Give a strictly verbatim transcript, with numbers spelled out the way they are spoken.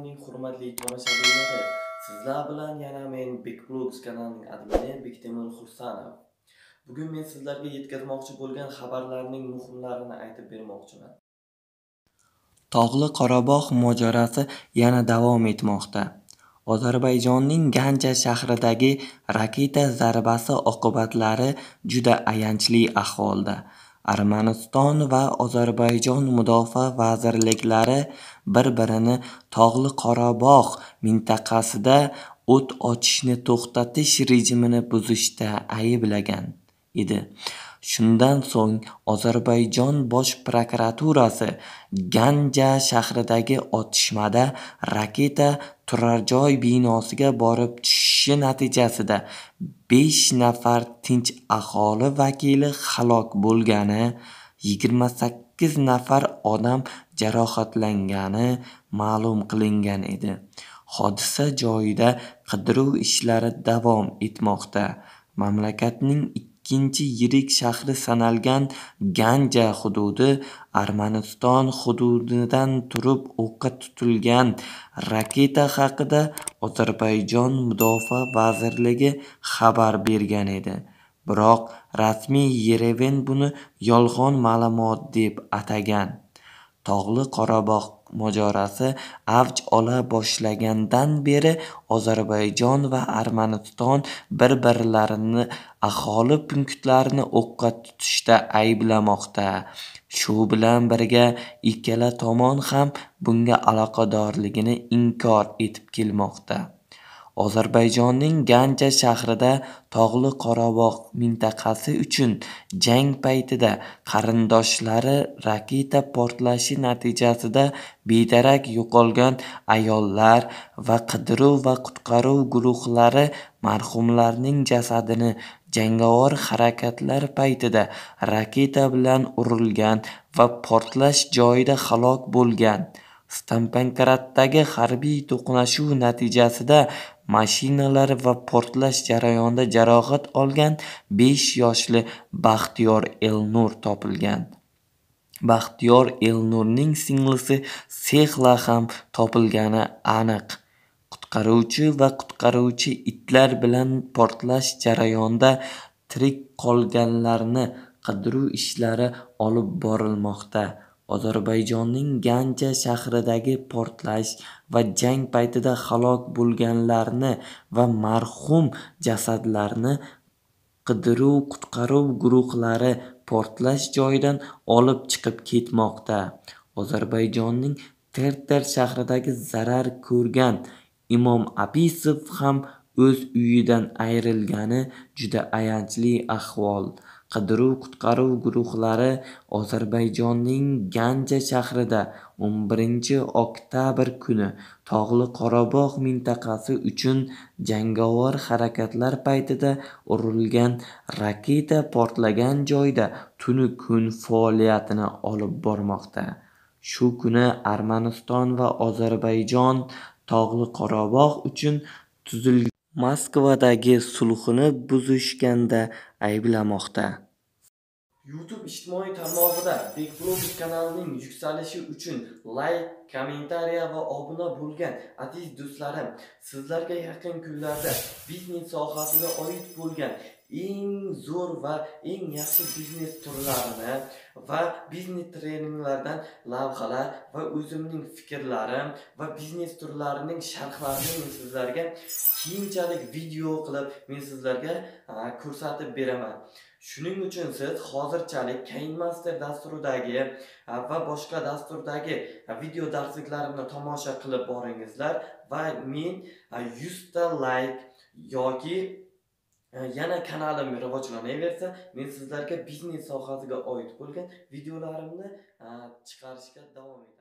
kanalining hurmatli tomoshabinlari, sizlar bilan yana men Big Vlogs kanalining admini Bektemir Xursanov. Bugun men sizlarga yetkazmoqchi bo'lgan xabarlarning muhimlarini aytib bermoqchiman. Tog'li Qorabog' mojarosi yana davom etmoqda. Ozarbayjonning Ganja shahridagi raketa zarbasi oqibatlari juda ayanchli ahvolda. Armaniston va Ozarbayjon mudofaa vazirliklari bir-birini Tog'li Qorabog' mintaqasida o't ochishni to'xtatish rejimini buzishda ayblagan edi. Shundan so'ng Ozarbayjon bosh prokuraturasi Ganja shahridagi otishmada raketa turar-joy binosiga borib tushishi natijasida besh nafar tinch aholi vakili halok bo'lgani, yigirma sakkiz nafar odam jarohatlangani ma'lum qilingan edi. Hodisa joyida qidiruv ishlari davom etmoqda. Mamlakatning ikkinchi yirik shahri sanalgan Ganja hududi Armaniston hududidan turib o'qqa tutilgan raketa haqida Ozarbayjon mudofaa vazirligi xabar bergan edi. Biroq rasmiy Yerevan buni yolg'on ma'lumot deb atagan. Tog'li Qorabog' mojarosi avj ola boshlagandan beri Ozarbayjon va Armaniston bir-birlarini aholi punktlarini o'qqa tutishda ayblamoqda. Shu bilan birga ikkala tomon ham bunga aloqadorligini inkor etib kelmoqda. Ozarbayjonning Ganja shahrida Tog'li Qorabog' mintaqasi uchun jang paytida qarindoshlari raketa portlashi natijasida bedarak yo'qolgan ayollar va qidiruv va qutqaruv guruhlari marhumlarning jasadini jangovar harakatlar paytida raketa bilan urilgan va portlash joyida halok bo'lgan. Stampankratdagi harbiy to'qnashuv natijasida mashinalar va portlash jarayonida jarohat olgan besh yoshli Baxtiyor Elnur topilgan. Baxtiyor Elnurning singlisi Sehla ham topilgani aniq. Qutqaruvchi va qutqaruvchi itlar bilan portlash jarayonida tirik qolganlarni qidiruv ishlari olib borilmoqda. Ozarbayjonning Ganja shahridagi portlash va jang paytida halok bo'lganlarni va marhum jasadlarni qidiruv-qutqaruv guruhlari portlash joyidan olib chiqib ketmoqda. Ozarbayjonning Terter shahridagi zarar ko'rgan Imom Abisov ham o'z uyidan ayrilgani juda ayanchli ahvol. Qidiruv-qutqaruv guruhlari Ozarbayjonning Ganja shahrida o'n birinchi oktyabr kuni Tog'li Qorabog' mintaqasi uchun jangovar harakatlar paytida urilgan raketa portlagan joyda tunu-kun faoliyatini olib bormoqda. Shu kuni Armaniston va Ozarbayjon Tog'li Qorabog' uchun tuzilgan Moskvadagi sulhni buzishganda ayblamoqda. YouTube ijtimoiy tarmog'ida Big Vlogs kanalining yuksalishi uchun like, kommentariya va obuna bo'lgan aziz do'stlarim, sizlarga yaqin kunlarda biznes sohasiga oid bo'lgan eng zo'r va eng yaxshi biznes turlarini va biznes treninglardan lavhalar va o'zimning fikrlarim va biznes turlarining sharhlarini men sizlarga keyinchalik video qilib men sizlarga ko'rsatib beraman. Shuning uchun siz hozirchalik KineMaster dasturidagi va boshqa dasturdagi video darsliklarimni tomosha qilib boringizlar va men yuz ta like yoki yana kanalim rivojlanaversa, men sizlarga biznes sohasiga oid bo'lgan videolarimni chiqarishga davom etaman.